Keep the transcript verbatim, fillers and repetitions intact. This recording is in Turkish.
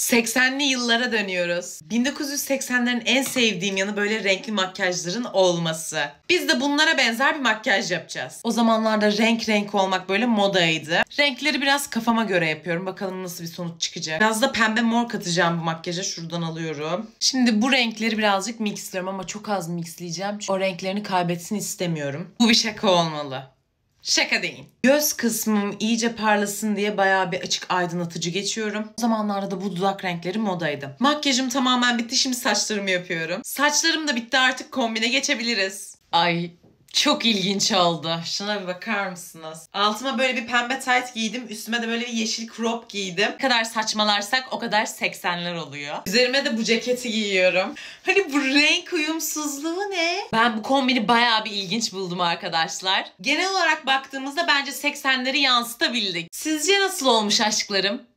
seksenli yıllara dönüyoruz. bin dokuz yüz seksenlerin en sevdiğim yanı böyle renkli makyajların olması. Biz de bunlara benzer bir makyaj yapacağız. O zamanlarda renk renk olmak böyle modaydı. Renkleri biraz kafama göre yapıyorum. Bakalım nasıl bir sonuç çıkacak. Biraz da pembe mor katacağım bu makyaja. Şuradan alıyorum. Şimdi bu renkleri birazcık mixliyorum ama çok az mixleyeceğim. Çünkü o renklerini kaybetsin istemiyorum. Bu bir şaka olmalı. Şaka değil. Göz kısmım iyice parlasın diye bayağı bir açık aydınlatıcı geçiyorum. O zamanlarda da bu dudak renkleri modaydı. Makyajım tamamen bitti. Şimdi saçlarımı yapıyorum. Saçlarım da bitti, artık kombine geçebiliriz. Ay çok ilginç oldu. Şuna bir bakar mısınız? Altıma böyle bir pembe tight giydim. Üstüme de böyle bir yeşil crop giydim. Ne kadar saçmalarsak o kadar seksenler oluyor. Üzerime de bu ceketi giyiyorum. Hani bu renk uyumsuzluğu ne? Ben bu kombini bayağı bir ilginç buldum arkadaşlar. Genel olarak baktığımızda bence seksenleri yansıtabildik. Sizce nasıl olmuş aşklarım?